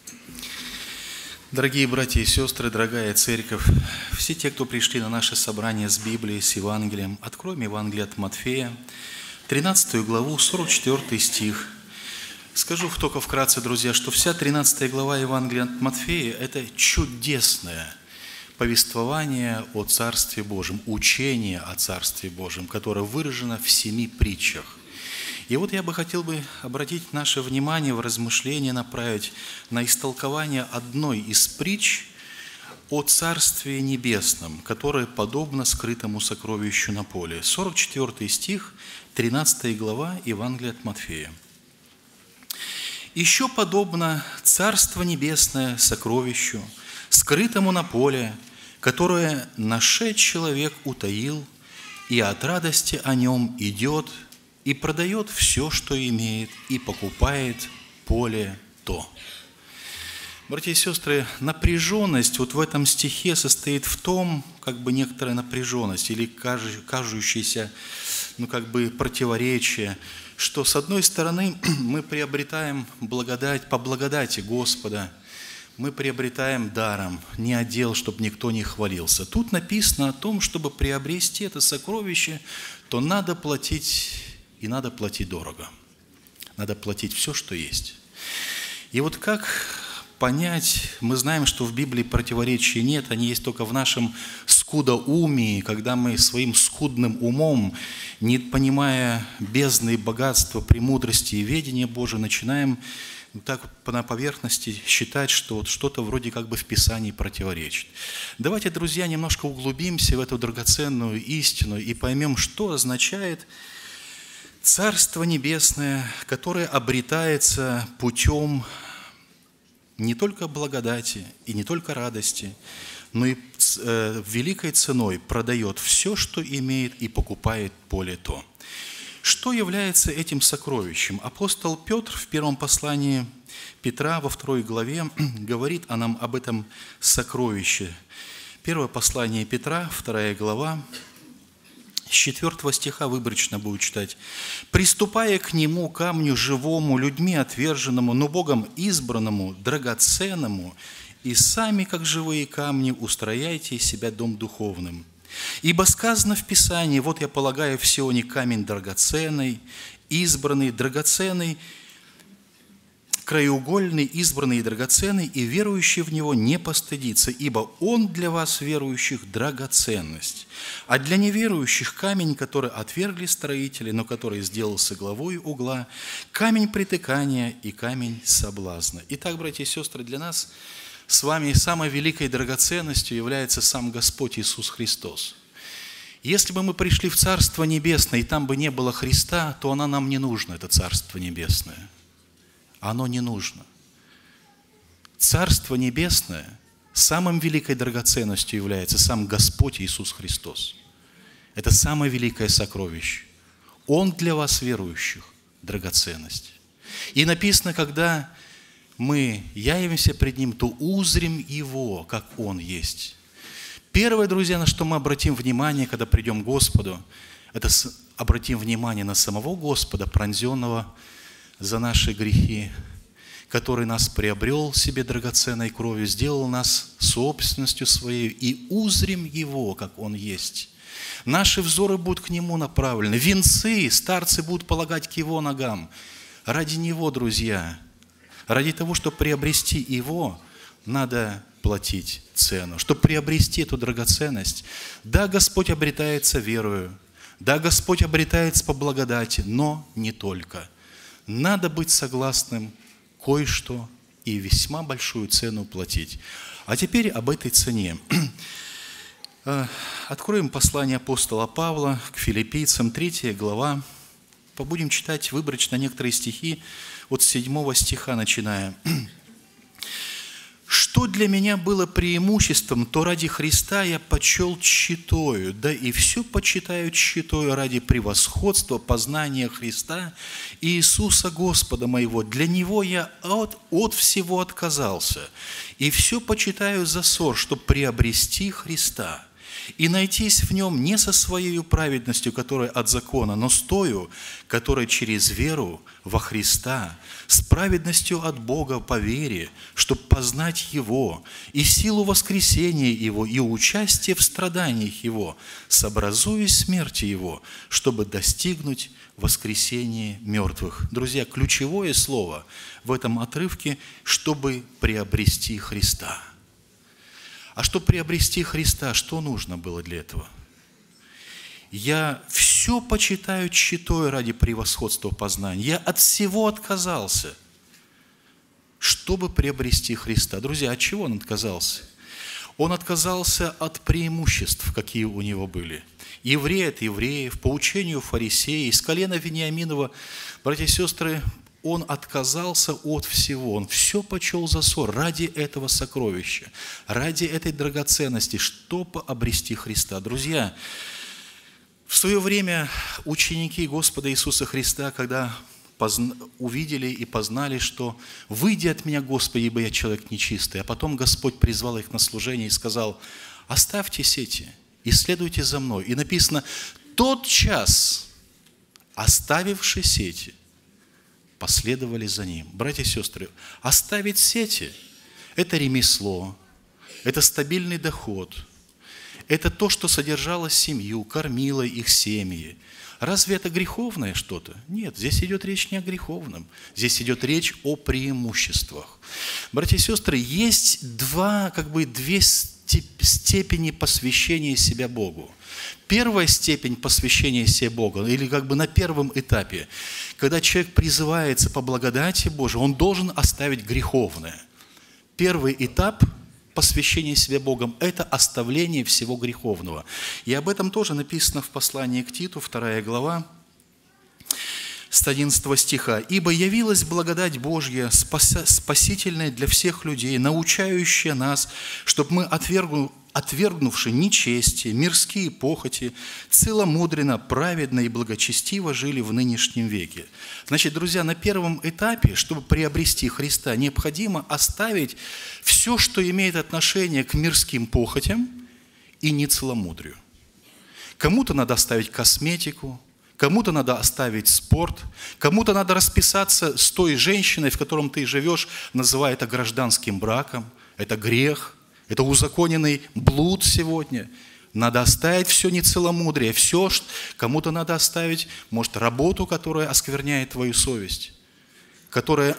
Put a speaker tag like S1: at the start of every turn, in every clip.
S1: Дорогие братья и сестры, дорогая церковь, все те, кто пришли на наше собрание с Библией, с Евангелием, откроем Евангелие от Матфея, 13 главу, 44 стих. Скажу только вкратце, друзья, что вся 13 глава Евангелия от Матфея – это чудесное повествование о Царстве Божьем, учение о Царстве Божьем, которое выражено в 7 притчах. И вот я бы хотел обратить наше внимание в размышление, направить на истолкование одной из притч о Царстве Небесном, которое подобно скрытому сокровищу на поле. 44 стих, 13 глава Евангелия от Матфея. «Еще подобно Царство Небесное сокровищу, скрытому на поле, которое нашед человек утаил, и от радости о нем идет, и продает все, что имеет, и покупает поле то». Братья и сестры, напряженность вот в этом стихе состоит в том, некоторая напряженность или кажущееся, противоречие, что с одной стороны мы приобретаем благодать по благодати Господа, мы приобретаем даром, не отдел, чтобы никто не хвалился. Тут написано о том, чтобы приобрести это сокровище, то надо платить. И надо платить дорого. Надо платить все, что есть. И вот как понять, мы знаем, что в Библии противоречий нет, они есть только в нашем скудоумии, когда мы своим скудным умом, не понимая бездны и богатства, премудрости и ведения Божия, начинаем так на поверхности считать, что вот что-то вроде в Писании противоречит. Давайте, друзья, немножко углубимся в эту драгоценную истину и поймем, что означает Царство Небесное, которое обретается путем не только благодати и не только радости, но и великой ценой продает все, что имеет, и покупает поле то. Что является этим сокровищем? Апостол Петр в первом послании Петра во 2 главе говорит нам об этом сокровище. Первое послание Петра, 2 глава, с 4 стиха выборочно буду читать. «Приступая к нему, камню живому, людьми отверженному, но Богом избранному, драгоценному, и сами, как живые камни, устрояйте из себя дом духовным. Ибо сказано в Писании, вот я полагаю в Сионе камень драгоценный, избранный, драгоценный, краеугольный, избранный и драгоценный, и верующий в него не постыдится, ибо он для вас, верующих, драгоценность. А для неверующих камень, который отвергли строители, но который сделался главой угла, камень притыкания и камень соблазна». Итак, братья и сестры, для нас с вами самой великой драгоценностью является сам Господь Иисус Христос. Если бы мы пришли в Царство Небесное, и там бы не было Христа, то оно нам не нужно, это Царство Небесное. Оно не нужно. Царство Небесное самой великой драгоценностью является сам Господь Иисус Христос. Это самое великое сокровище. Он для вас, верующих, драгоценность. И написано, когда мы явимся пред Ним, то узрим Его, как Он есть. Первое, друзья, на что мы обратим внимание, когда придем к Господу, это обратим внимание на самого Господа, пронзенного за наши грехи, который нас приобрел себе драгоценной кровью, сделал нас собственностью своей, и узрим Его, как Он есть. Наши взоры будут к Нему направлены. Венцы старцы будут полагать к Его ногам. Ради Него, друзья, ради того, чтобы приобрести Его, надо платить цену. Чтобы приобрести эту драгоценность, да, Господь обретается верою, да, Господь обретается по благодати, но не только. Надо быть согласным кое-что и весьма большую цену платить. А теперь об этой цене. Откроем послание апостола Павла к филиппийцам, 3 глава. Будем читать выборочно некоторые стихи, от 7 стиха начиная. «Что для меня было преимуществом, то ради Христа я почел тщетою, да и все почитаю тщетою ради превосходства познания Христа и Иисуса Господа моего. Для Него я от всего отказался, и все почитаю за ссор, чтобы приобрести Христа и найтись в нем не со своей праведностью, которая от закона, но с тою, которая через веру во Христа, с праведностью от Бога по вере, чтобы познать Его, и силу воскресения Его, и участие в страданиях Его, сообразуясь смерти Его, чтобы достигнуть воскресения мертвых». Друзья, ключевое слово в этом отрывке – «чтобы приобрести Христа». А чтобы приобрести Христа, что нужно было для этого? Я все почитаю тщетой ради превосходства познания. Я от всего отказался, чтобы приобрести Христа. Друзья, от чего он отказался? Он отказался от преимуществ, какие у него были. Еврей от евреев, по учению фарисеев, из колена Вениаминова, братья и сестры, он отказался от всего, он все почел за ссор ради этого сокровища, ради этой драгоценности, чтобы обрести Христа. Друзья, в свое время ученики Господа Иисуса Христа, когда увидели и познали, что «Выйди от меня, Господи, ибо я человек нечистый», а потом Господь призвал их на служение и сказал: «Оставьте сети и следуйте за мной». И написано: «Тотчас, оставивши сети, последовали за ним». Братья и сестры, оставить сети – это ремесло, это стабильный доход, это то, что содержало семью, кормило их семьи. Разве это греховное что-то? Нет, здесь идет речь не о греховном, здесь идет речь о преимуществах. Братья и сестры, есть две степени посвящения себя Богу. Первая степень посвящения себя Богу, или на первом этапе, когда человек призывается по благодати Божией, он должен оставить греховное. Первый этап посвящения себя Богом – это оставление всего греховного. И об этом тоже написано в послании к Титу, 2 глава, с 11 стиха. «Ибо явилась благодать Божья, спасительная для всех людей, научающая нас, чтобы мы, отвергнувши нечестие, мирские похоти, целомудренно, праведно и благочестиво жили в нынешнем веке». Значит, друзья, на первом этапе, чтобы приобрести Христа, необходимо оставить все, что имеет отношение к мирским похотям и нецеломудрию. Кому-то надо оставить косметику, кому-то надо оставить спорт, кому-то надо расписаться с той женщиной, в котором ты живешь, называя это гражданским браком. Это грех, это узаконенный блуд сегодня. Надо оставить все нецеломудрие, все, кому-то надо оставить, может, работу, которая оскверняет твою совесть, которая,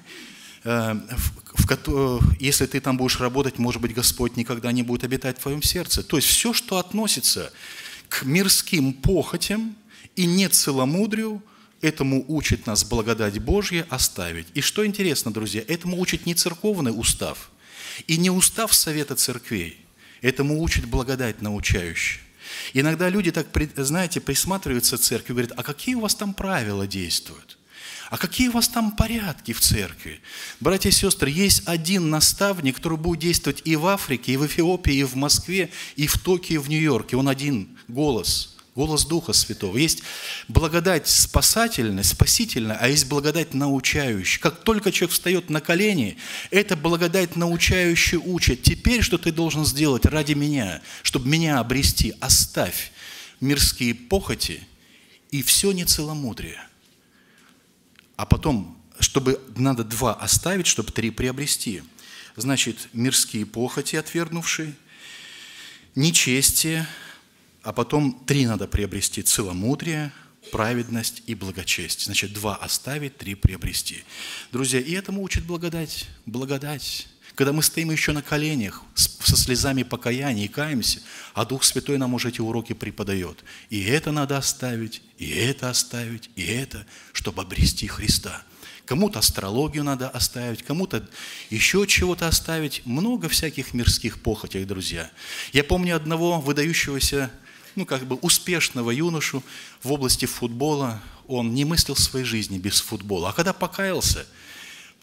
S1: если ты там будешь работать, может быть, Господь никогда не будет обитать в твоем сердце. То есть все, что относится к мирским похотям и нецеломудрию, этому учит нас благодать Божья оставить. И что интересно, друзья, этому учит не церковный устав и не устав Совета церквей, этому учит благодать научающая. Иногда люди так, знаете, присматриваются к церкви и говорят: а какие у вас там правила действуют? А какие у вас там порядки в церкви? Братья и сестры, есть один наставник, который будет действовать и в Африке, и в Эфиопии, и в Москве, и в Токио, и в Нью-Йорке. Он один голос Духа Святого. Есть благодать спасительная, а есть благодать научающая. Как только человек встает на колени, эта благодать научающая учит: теперь что ты должен сделать ради меня, чтобы меня обрести? Оставь мирские похоти и все нецеломудрие. А потом, надо 2 оставить, чтобы 3 приобрести. Значит, мирские похоти отвергнувшие, нечестие, а потом 3 надо приобрести: целомудрие, праведность и благочестие. Значит, 2 оставить, 3 приобрести. Друзья, и этому учит благодать. Благодать. Когда мы стоим еще на коленях, со слезами покаяния и каемся, а Дух Святой нам уже эти уроки преподает. И это надо оставить, и это оставить, и это, чтобы обрести Христа. Кому-то астрологию надо оставить, кому-то еще чего-то оставить. Много всяких мирских похотей, друзья. Я помню одного выдающегося, успешного юношу в области футбола. Он не мыслил своей жизни без футбола. А когда покаялся,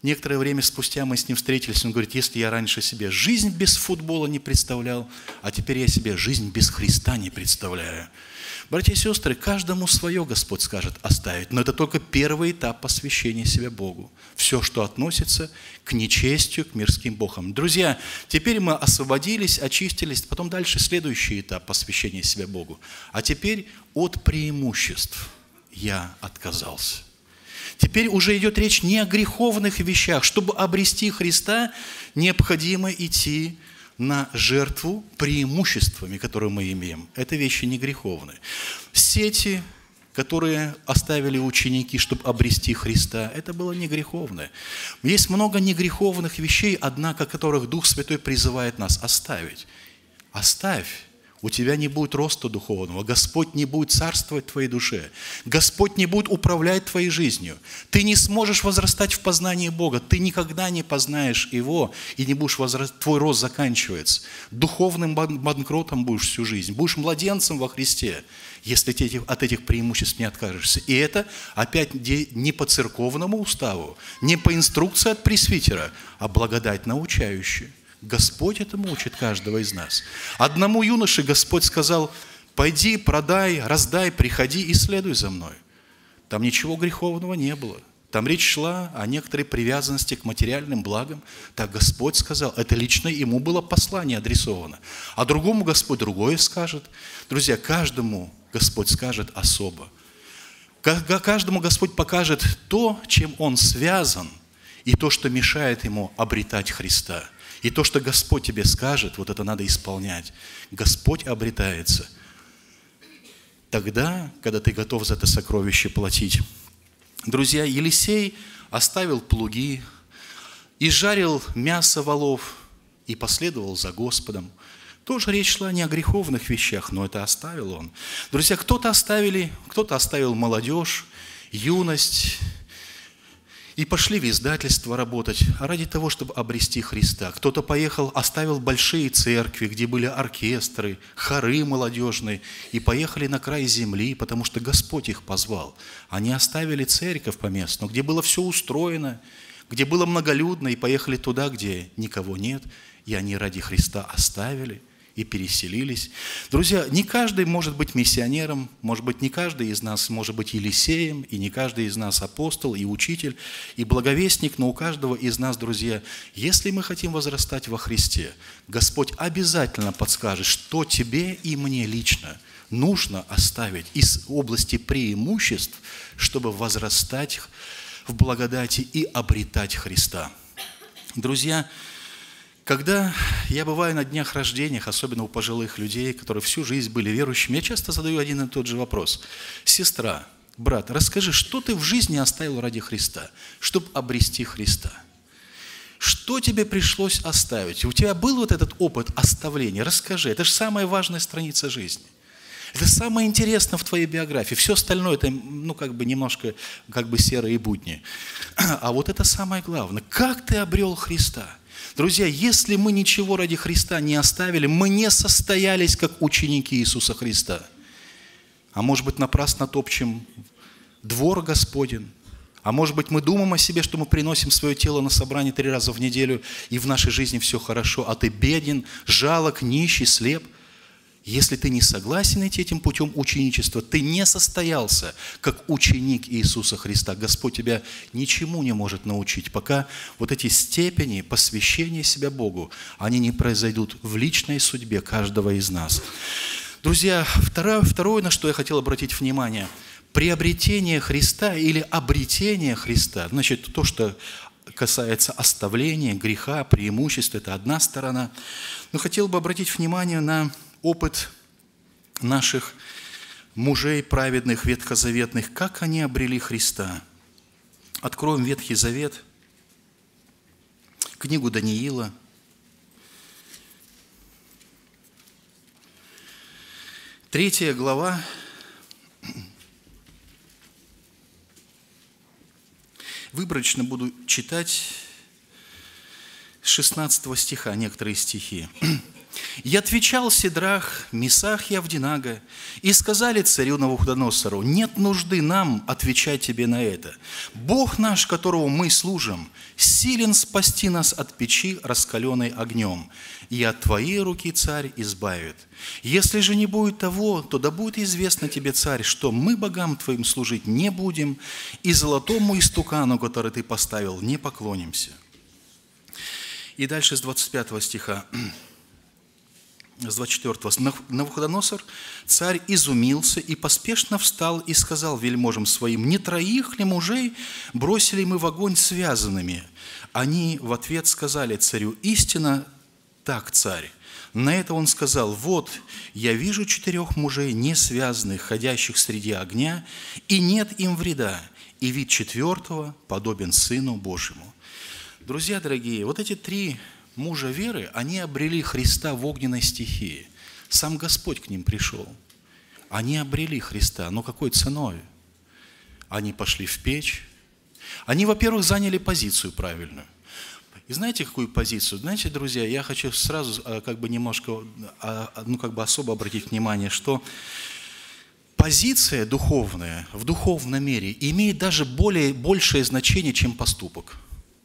S1: Некоторое время спустя мы с ним встретились, он говорит: если я раньше себе жизнь без футбола не представлял, а теперь я себе жизнь без Христа не представляю. Братья и сестры, каждому свое Господь скажет оставить, но это только первый этап посвящения себя Богу. Все, что относится к нечестию, к мирским богам. Друзья, теперь мы освободились, очистились, потом дальше следующий этап посвящения себя Богу. А теперь от преимуществ я отказался. Теперь уже идет речь не о греховных вещах. Чтобы обрести Христа, необходимо идти на жертву преимуществами, которые мы имеем. Это вещи не греховные. Сети, которые оставили ученики, чтобы обрести Христа, это было не греховное. Есть много негреховных вещей, однако которых Дух Святой призывает нас оставить. Оставь. У тебя не будет роста духовного, Господь не будет царствовать в твоей душе, Господь не будет управлять твоей жизнью. Ты не сможешь возрастать в познании Бога, ты никогда не познаешь Его и не будешь возрастать, твой рост заканчивается. Духовным банкротом будешь всю жизнь, будешь младенцем во Христе, если ты от этих преимуществ не откажешься. И это опять не по церковному уставу, не по инструкции от пресвитера, а благодать научающая. Господь этому учит каждого из нас. Одному юноше Господь сказал: пойди, продай, раздай, приходи и следуй за мной. Там ничего греховного не было. Там речь шла о некоторой привязанности к материальным благам. Так Господь сказал, это лично ему было послание адресовано. А другому Господь другое скажет. Друзья, каждому Господь скажет особо. Каждому Господь покажет то, чем он связан, и то, что мешает ему обретать Христа. И то, что Господь тебе скажет, вот это надо исполнять. Господь обретается тогда, когда ты готов за это сокровище платить. Друзья, Елисей оставил плуги, изжарил мясо волов и последовал за Господом. Тоже речь шла не о греховных вещах, но это оставил он. Друзья, кто-то оставил молодежь, юность, и пошли в издательство работать ради того, чтобы обрести Христа. Кто-то поехал, оставил большие церкви, где были оркестры, хоры молодежные, и поехали на край земли, потому что Господь их позвал. Они оставили церковь поместную, где было все устроено, где было многолюдно, и поехали туда, где никого нет, и они ради Христа оставили и переселились. Друзья, не каждый может быть миссионером, может быть, не каждый из нас может быть Елисеем, и не каждый из нас апостол и учитель, и благовестник, но у каждого из нас, друзья, если мы хотим возрастать во Христе, Господь обязательно подскажет, что тебе и мне лично нужно оставить из области преимуществ, чтобы возрастать в благодати и обретать Христа. Друзья, когда я бываю на днях рождениях, особенно у пожилых людей, которые всю жизнь были верующими, я часто задаю один и тот же вопрос. Сестра, брат, расскажи, что ты в жизни оставил ради Христа, чтобы обрести Христа? Что тебе пришлось оставить? У тебя был вот этот опыт оставления? Расскажи, это же самая важная страница жизни. Это самое интересное в твоей биографии. Все остальное это, немножко серые будни. А вот это самое главное. Как ты обрел Христа? Друзья, если мы ничего ради Христа не оставили, мы не состоялись как ученики Иисуса Христа. А может быть, напрасно топчем двор Господень. А может быть, мы думаем о себе, что мы приносим свое тело на собрание 3 раза в неделю, и в нашей жизни все хорошо, а ты беден, жалок, нищий, слеп. Если ты не согласен идти этим путем ученичества, ты не состоялся как ученик Иисуса Христа. Господь тебя ничему не может научить, пока вот эти степени посвящения себя Богу, они не произойдут в личной судьбе каждого из нас. Друзья, второе, на что я хотел обратить внимание, приобретение Христа или обретение Христа, значит, то, что касается оставления, греха, преимуществ, это одна сторона. Но хотел бы обратить внимание на опыт наших мужей праведных, ветхозаветных, как они обрели Христа. Откроем Ветхий Завет, книгу Даниила, 3 глава, выборочно буду читать с 16 стиха некоторые стихи. И отвечал Сидрах, Месах и Авдинага, и сказали царю Навуходоносору: нет нужды нам отвечать тебе на это. Бог наш, которого мы служим, силен спасти нас от печи, раскаленной огнем, и от твоей руки, царь, избавит. Если же не будет того, то да будет известно тебе, царь, что мы богам твоим служить не будем, и золотому истукану, который ты поставил, не поклонимся». И дальше с 25 стиха. С 24. Навуходоносор, царь, изумился и поспешно встал и сказал вельможам своим: не троих ли мужей бросили мы в огонь связанными? Они в ответ сказали царю: истинно так, царь. На это он сказал: вот, я вижу 4 мужей не связанных, ходящих среди огня, и нет им вреда, и вид 4 подобен Сыну Божьему. Друзья дорогие, вот эти 3 мужа веры, они обрели Христа в огненной стихии. Сам Господь к ним пришел. Они обрели Христа, но какой ценой? Они пошли в печь. Они, во-первых, заняли позицию правильную. И знаете, какую позицию? Знаете, друзья, я хочу сразу немножко, особо обратить внимание, что позиция духовная в духовном мире имеет даже большее значение, чем поступок.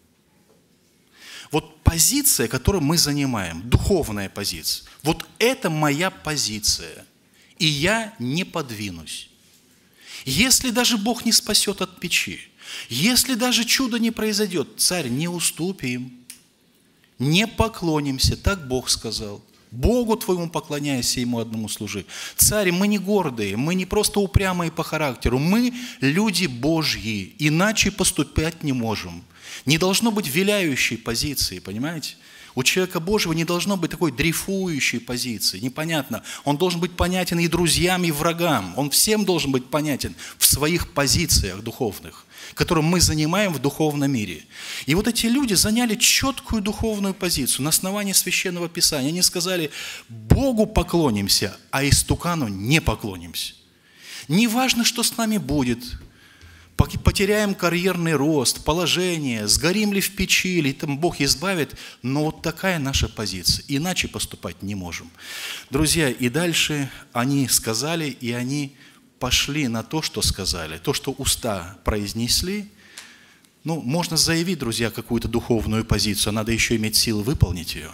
S1: Вот позиция, которую мы занимаем, духовная позиция, вот это моя позиция, и я не подвинусь. Если даже Бог не спасет от печи, если даже чудо не произойдет, царь, не уступим, не поклонимся, так Бог сказал. Богу твоему поклоняйся, Ему одному служи. Царь, мы не гордые, мы не просто упрямые по характеру, мы люди Божьи, иначе поступать не можем. Не должно быть виляющей позиции, понимаете? У человека Божьего не должно быть такой дрейфующей позиции, непонятно. Он должен быть понятен и друзьям, и врагам. Он всем должен быть понятен в своих позициях духовных, которые мы занимаем в духовном мире. И вот эти люди заняли четкую духовную позицию на основании Священного Писания. Они сказали: Богу поклонимся, а истукану не поклонимся. Не важно, что с нами будет. Потеряем карьерный рост, положение, сгорим ли в печи, или там Бог избавит, но вот такая наша позиция. Иначе поступать не можем. Друзья, и дальше они сказали, и они пошли на то, что сказали. То, что уста произнесли, можно заявить, друзья, какую-то духовную позицию, а надо еще иметь силы выполнить ее.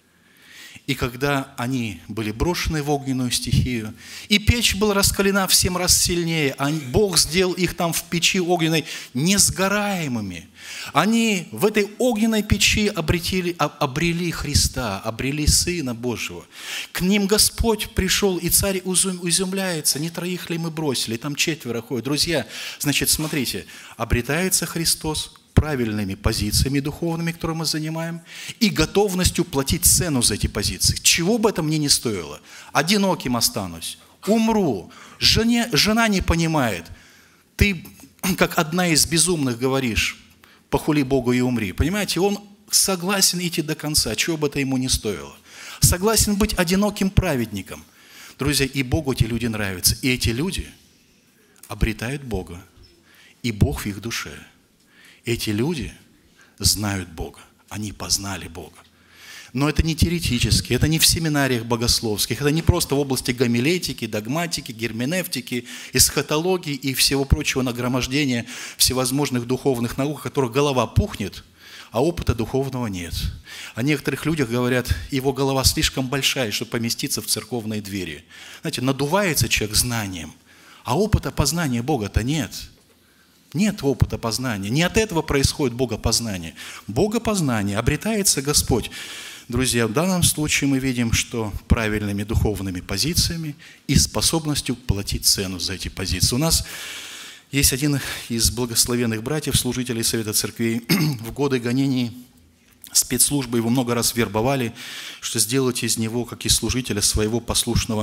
S1: И когда они были брошены в огненную стихию, и печь была раскалена в 7 раз сильнее, Бог сделал их там в печи огненной несгораемыми. Они в этой огненной печи обрели Христа, обрели Сына Божьего. К ним Господь пришел, и царь изумляется: не 3 ли мы бросили, там 4 ходят. Друзья, значит, смотрите, обретается Христос правильными позициями духовными, которые мы занимаем, и готовностью платить цену за эти позиции. Чего бы это мне не стоило. Одиноким останусь, умру, жена не понимает. Ты, как одна из безумных, говоришь: похули Богу и умри. Понимаете, он согласен идти до конца, чего бы это ему не стоило. Согласен быть одиноким праведником. Друзья, и Богу эти люди нравятся. И эти люди обретают Бога, и Бог в их душе. Эти люди знают Бога, они познали Бога. Но это не теоретически, это не в семинариях богословских, это не просто в области гомилетики, догматики, герменевтики, эсхатологии и всего прочего нагромождения всевозможных духовных наук, о которых голова пухнет, а опыта духовного нет. О некоторых людях говорят: его голова слишком большая, чтобы поместиться в церковные двери. Знаете, надувается человек знанием, а опыта познания Бога-то нет. Нет опыта познания. Не от этого происходит богопознание. Богопознание обретается Господь. Друзья, в данном случае мы видим, что правильными духовными позициями и способностью платить цену за эти позиции. У нас есть один из благословенных братьев, служителей Совета Церквей. В годы гонений спецслужбы его много раз вербовали, что сделать из него, как из служителя, своего послушного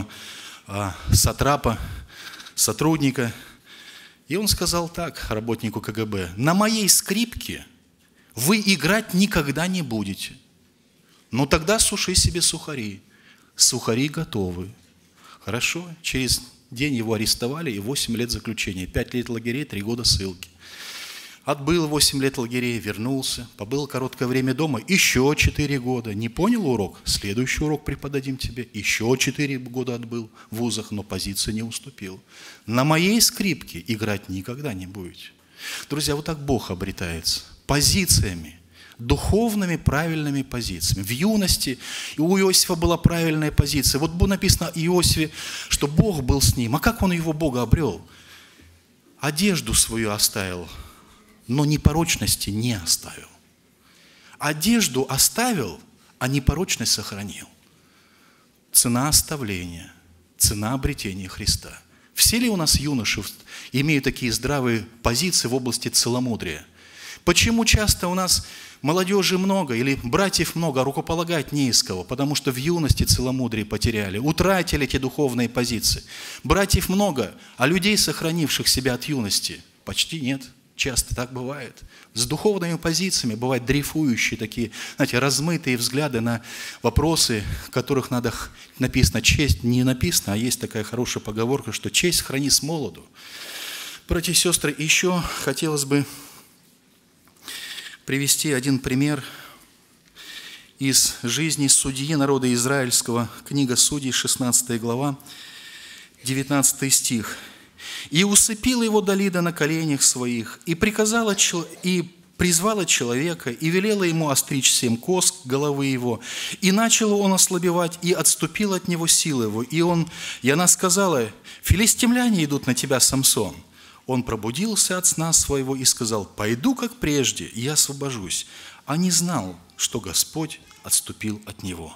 S1: сатрапа, сотрудника. И он сказал так работнику КГБ: на моей скрипке вы играть никогда не будете. Ну тогда суши себе сухари. Сухари готовы. Хорошо. Через день его арестовали, и 8 лет заключения. 5 лет лагерей, 3 года ссылки. Отбыл 8 лет лагерей, вернулся, побыл короткое время дома, еще 4 года. Не понял урок? Следующий урок преподадим тебе. Еще 4 года отбыл в вузах, но позиции не уступил. На моей скрипке играть никогда не будете. Друзья, вот так Бог обретается. Позициями, духовными правильными позициями. В юности у Иосифа была правильная позиция. Вот написано о Иосифе, что Бог был с ним. А как он его Бога обрел? Одежду свою оставил, но непорочности не оставил. Одежду оставил, а непорочность сохранил. Цена оставления, цена обретения Христа. Все ли у нас юноши имеют такие здравые позиции в области целомудрия? Почему часто у нас молодежи много или братьев много, а рукополагать не из кого? Потому что в юности целомудрие потеряли, утратили эти духовные позиции. Братьев много, а людей, сохранивших себя от юности, почти нет. Часто так бывает. С духовными позициями бывают дрейфующие такие, знаете, размытые взгляды на вопросы, в которых надо, написано честь, не написано, а есть такая хорошая поговорка, что честь храни с молоду. Братья и сестры, еще хотелось бы привести один пример из жизни судьи народа израильского, книга Судей, 16 глава, 19 стих. «И усыпила его Далида на коленях своих, и призвала человека, и велела ему остричь 7 кос головы его. И начал он ослабевать, и отступил от него сила его. И она сказала: филистимляне идут на тебя, Самсон. Он пробудился от сна своего и сказал: пойду, как прежде, и я освобожусь. А не знал, что Господь отступил от него».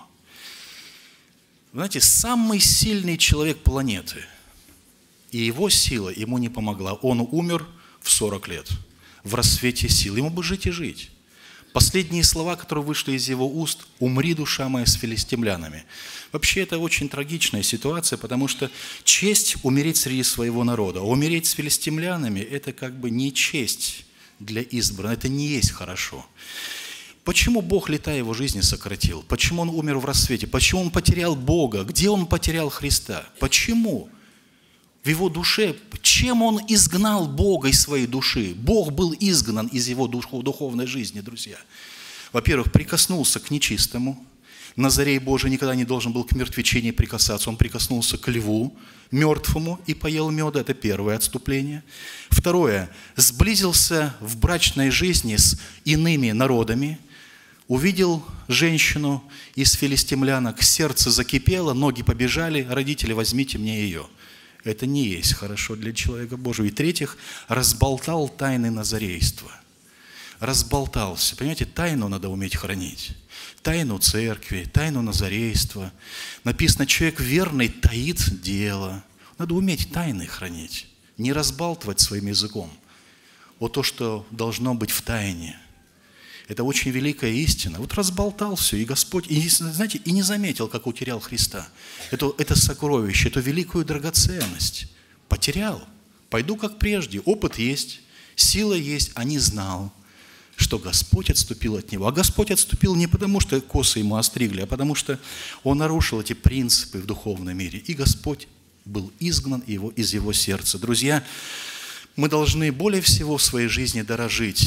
S1: Знаете, самый сильный человек планеты – и его сила ему не помогла. Он умер в 40 лет, в рассвете сил. Ему бы жить и жить. Последние слова, которые вышли из его уст: «Умри, душа моя, с филистимлянами». Вообще, это очень трагичная ситуация, потому что честь умереть среди своего народа. А умереть с филистимлянами – это как бы не честь для избранных. Это не есть хорошо. Почему Бог лета его жизни сократил? Почему он умер в рассвете? Почему он потерял Бога? Где он потерял Христа? Почему? В его душе, чем он изгнал Бога из своей души? Бог был изгнан из его духовной жизни, друзья. Во-первых, прикоснулся к нечистому. Назарей Божий никогда не должен был к мертвечине прикасаться. Он прикоснулся к льву мертвому и поел меда. Это первое отступление. Второе, сблизился в брачной жизни с иными народами. Увидел женщину из филистимлянок, сердце закипело, ноги побежали: родители, возьмите мне ее. Это не есть хорошо для человека Божьего. И в-третьих, разболтал тайны назарейства. Разболтался. Понимаете, тайну надо уметь хранить. Тайну церкви, тайну назарейства. Написано: человек верный таит дело. Надо уметь тайны хранить. Не разбалтывать своим языком. Вот то, что должно быть в тайне. Это очень великая истина. Вот разболтал все, и Господь, и, знаете, и не заметил, как утерял Христа. Это сокровище, эту великую драгоценность. Потерял. Пойду, как прежде. Опыт есть, сила есть, а не знал, что Господь отступил от него. А Господь отступил не потому, что косы ему остригли, а потому что он нарушил эти принципы в духовном мире. И Господь был изгнан из его сердца. Друзья, мы должны более всего в своей жизни дорожить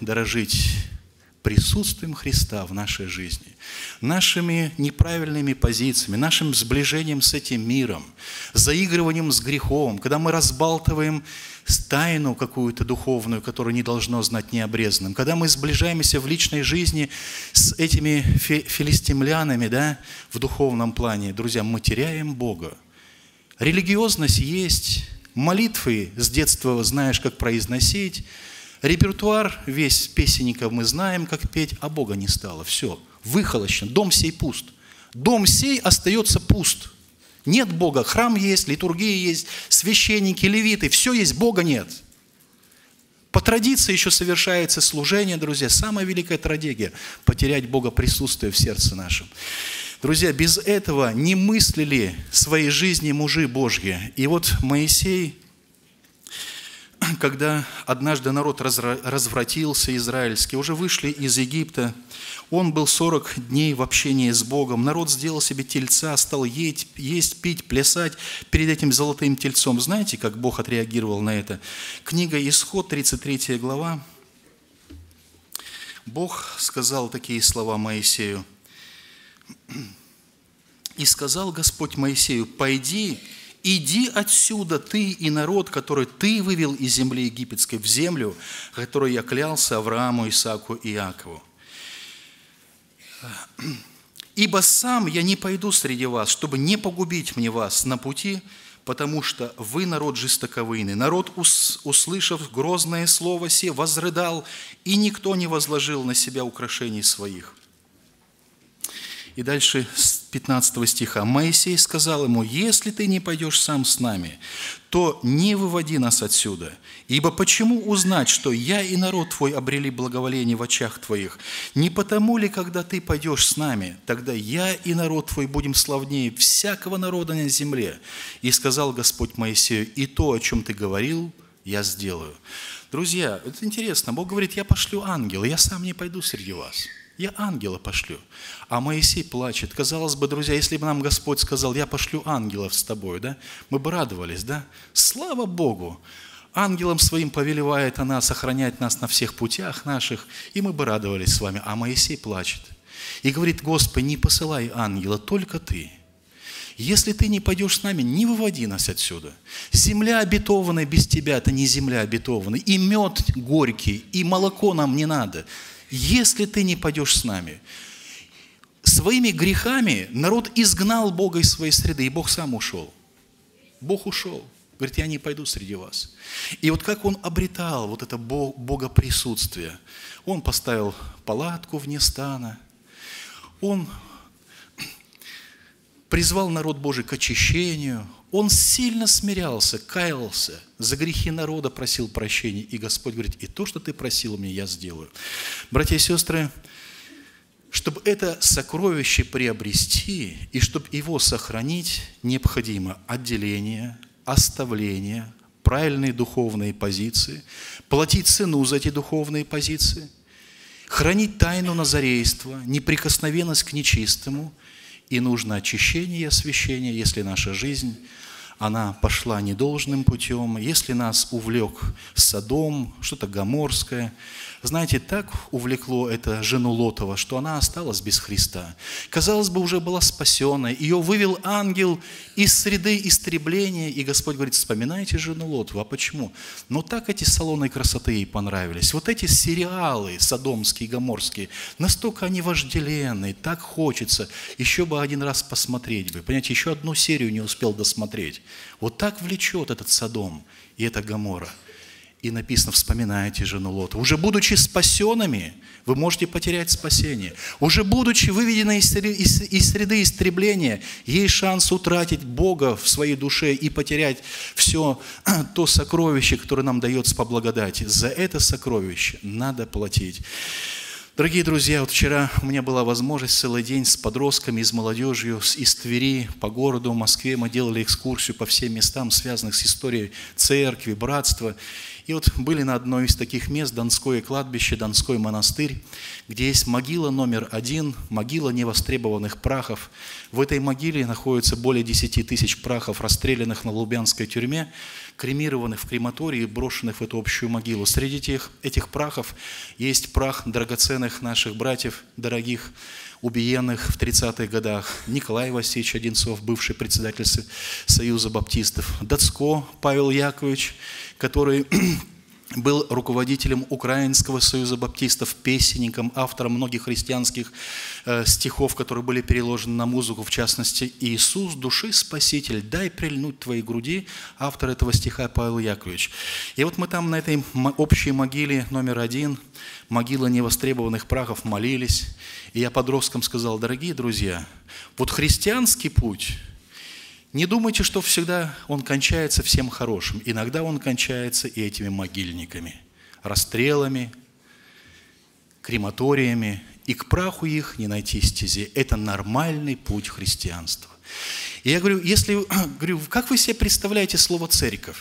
S1: присутствием Христа в нашей жизни, нашими неправильными позициями, нашим сближением с этим миром, заигрыванием с грехом, когда мы разбалтываем тайну какую-то духовную, которую не должно знать необрезанным, когда мы сближаемся в личной жизни с этими филистимлянами, да, в духовном плане, друзья, мы теряем Бога. Религиозность есть, молитвы с детства знаешь, как произносить, репертуар весь песенников мы знаем, как петь, а Бога не стало. Все, выхолощен, дом сей пуст. Дом сей остается пуст. Нет Бога, храм есть, литургия есть, священники, левиты, все есть, Бога нет. По традиции еще совершается служение, друзья. Самая великая трагедия – потерять Бога присутствие в сердце нашем. Друзья, без этого не мыслили своей жизни мужи Божьи. И вот Моисей, когда однажды народ развратился израильский, уже вышли из Египта, он был 40 дней в общении с Богом, народ сделал себе тельца, стал есть, пить, плясать перед этим золотым тельцом. Знаете, как Бог отреагировал на это? Книга Исход, 33 глава, Бог сказал такие слова Моисею. «И сказал Господь Моисею: пойди, иди отсюда, ты и народ, который ты вывел из земли египетской в землю, которой я клялся Аврааму, Исааку и Иакову. Ибо сам я не пойду среди вас, чтобы не погубить мне вас на пути, потому что вы народ жестоковыйный. Народ, услышав грозное слово се, возрыдал, и никто не возложил на себя украшений своих». И дальше с 15 стиха. «Моисей сказал ему: если ты не пойдешь сам с нами, то не выводи нас отсюда. Ибо почему узнать, что я и народ твой обрели благоволение в очах твоих? Не потому ли, когда ты пойдешь с нами, тогда я и народ твой будем славнее всякого народа на земле? И сказал Господь Моисею: и то, о чем ты говорил, я сделаю». Друзья, это интересно. Бог говорит: я пошлю ангела, я сам не пойду среди вас. Я ангела пошлю. А Моисей плачет. Казалось бы, друзья, если бы нам Господь сказал: я пошлю ангелов с тобой, да, мы бы радовались, да? Слава Богу! Ангелом своим повелевает она сохранять нас на всех путях наших, и мы бы радовались с вами. А Моисей плачет. И говорит: Господи, не посылай ангела, только ты. Если ты не пойдешь с нами, не выводи нас отсюда. Земля обетованная без тебя – это не земля обетованная. И мед горький, и молоко нам не надо. Если ты не пойдешь с нами. Своими грехами народ изгнал Бога из своей среды, и Бог сам ушел. Бог ушел. Говорит: я не пойду среди вас. И вот как он обретал вот это богоприсутствие. Он поставил палатку вне стана. Он призвал народ Божий к очищению. Он сильно смирялся, каялся, за грехи народа просил прощения. И Господь говорит: и то, что ты просил у меня, я сделаю. Братья и сестры, чтобы это сокровище приобрести и чтобы его сохранить, необходимо отделение, оставление, правильные духовные позиции, платить цену за эти духовные позиции, хранить тайну назарейства, неприкосновенность к нечистому. И нужно очищение и освящение, если наша жизнь, она пошла недолжным путем, если нас увлек Содом, что-то гоморское. Знаете, так увлекло это жену Лотова, что она осталась без Христа. Казалось бы, уже была спасенная. Ее вывел ангел из среды истребления. И Господь говорит: вспоминайте жену Лотову. А почему? Но так эти салоны красоты ей понравились. Вот эти сериалы содомские, гоморские, настолько они вожделенные, так хочется. Еще бы один раз посмотреть бы. Понимаете, еще одну серию не успел досмотреть. Вот так влечет этот Содом и эта Гоморра. И написано: вспоминайте жену Лота. Уже будучи спасенными, вы можете потерять спасение. Уже будучи выведены из среды истребления, есть шанс утратить Бога в своей душе и потерять все то сокровище, которое нам дается по благодати. За это сокровище надо платить. Дорогие друзья, вот вчера у меня была возможность целый день с подростками, с молодежью из Твери по городу, в Москве. Мы делали экскурсию по всем местам, связанных с историей церкви, братства. И вот были на одной из таких мест Донское кладбище, Донской монастырь, где есть могила номер 1, могила невостребованных прахов. В этой могиле находится более 10 тысяч прахов, расстрелянных на Лубянской тюрьме, кремированных в крематории и брошенных в эту общую могилу. Среди этих прахов есть прах драгоценных наших братьев, дорогих, убиенных в 30-х годах. Николай Васильевич Одинцов, бывший председатель Союза баптистов. Дацко Павел Яковлевич, который был руководителем Украинского союза баптистов, песенником, автором многих христианских стихов, которые были переложены на музыку, в частности, «Иисус, души спаситель, дай прильнуть твоей груди», автор этого стиха Павел Яковлевич. И вот мы там на этой общей могиле номер 1, могила невостребованных прахов, молились. И я подросткам сказал: дорогие друзья, вот христианский путь, не думайте, что всегда он кончается всем хорошим. Иногда он кончается и этими могильниками, расстрелами, крематориями. И к праху их не найти стези. Это нормальный путь христианства. И я говорю: как вы себе представляете слово «церковь»?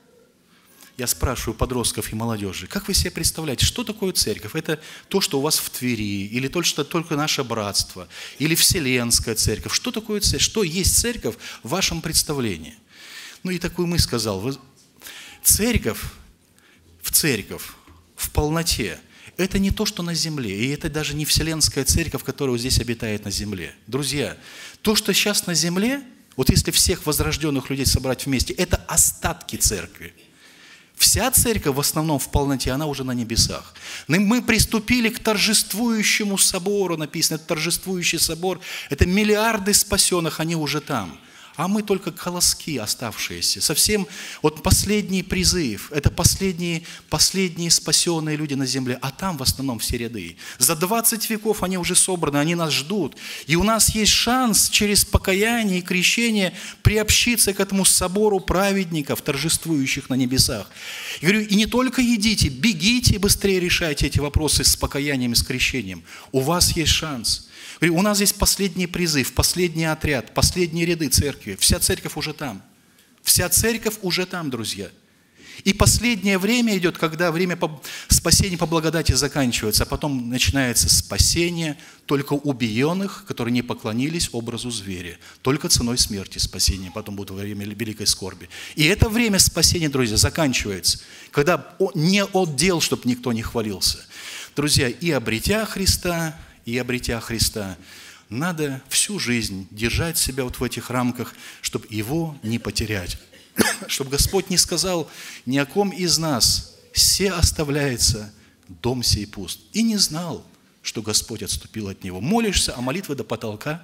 S1: Я спрашиваю подростков и молодежи: как вы себе представляете, что такое церковь? Это то, что у вас в Твери, или то, что только наше братство, или Вселенская церковь. Что такое церковь? Что есть церковь в вашем представлении? Ну и такую мысль сказал: церковь в полноте это не то, что на земле, и это даже не Вселенская Церковь, которая вот здесь обитает на земле. Друзья, то, что сейчас на земле, вот если всех возрожденных людей собрать вместе, это остатки Церкви. Вся Церковь в основном в полноте, она уже на небесах. Мы приступили к торжествующему собору, написано, это торжествующий собор, это миллиарды спасенных, они уже там. А мы только колоски оставшиеся. Совсем вот последний призыв. Это последние спасенные люди на земле. А там в основном все ряды. За 20 веков они уже собраны, они нас ждут. И у нас есть шанс через покаяние и крещение приобщиться к этому собору праведников, торжествующих на небесах. И говорю, и не только идите, бегите быстрее решайте эти вопросы с покаянием и с крещением. У вас есть шанс. У нас здесь последний призыв, последний отряд, последние ряды церкви. Вся церковь уже там. Вся церковь уже там, друзья. И последнее время идет, когда время спасения по благодати заканчивается, а потом начинается спасение только убиенных, которые не поклонились образу зверя. Только ценой смерти спасение потом будет во время великой скорби. И это время спасения, друзья, заканчивается, когда не от дел, чтобы никто не хвалился. Друзья, и обретя Христа, надо всю жизнь держать себя вот в этих рамках, чтобы его не потерять. Чтобы Господь не сказал ни о ком из нас, «Се оставляется, дом сей пуст». И не знал, что Господь отступил от него. Молишься, а молитвы до потолка.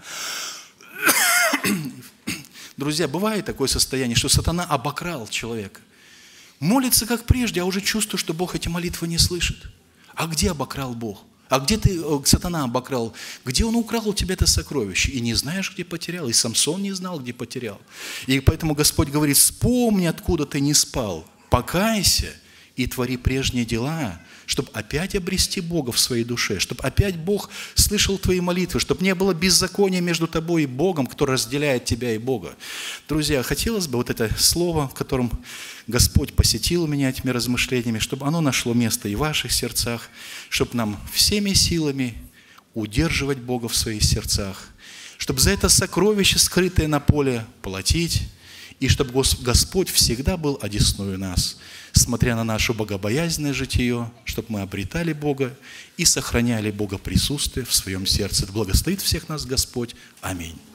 S1: Друзья, бывает такое состояние, что сатана обокрал человека. Молится как прежде, а уже чувствует, что Бог эти молитвы не слышит. А где обокрал Бог? А где сатана обокрал? Где он украл у тебя это сокровище? И не знаешь, где потерял. И Самсон не знал, где потерял. И поэтому Господь говорит, вспомни, откуда ты не спал. Покайся и твори прежние дела, чтобы опять обрести Бога в своей душе, чтобы опять Бог слышал твои молитвы, чтобы не было беззакония между тобой и Богом, кто разделяет тебя и Бога. Друзья, хотелось бы вот это слово, в котором Господь посетил меня этими размышлениями, чтобы оно нашло место и в ваших сердцах, чтобы нам всеми силами удерживать Бога в своих сердцах, чтобы за это сокровище, скрытое на поле, платить, и чтобы Господь всегда был одесную нас, смотря на наше богобоязненное житие, чтобы мы обретали Бога и сохраняли Бога присутствие в своем сердце. Да благословит всех нас Господь. Аминь.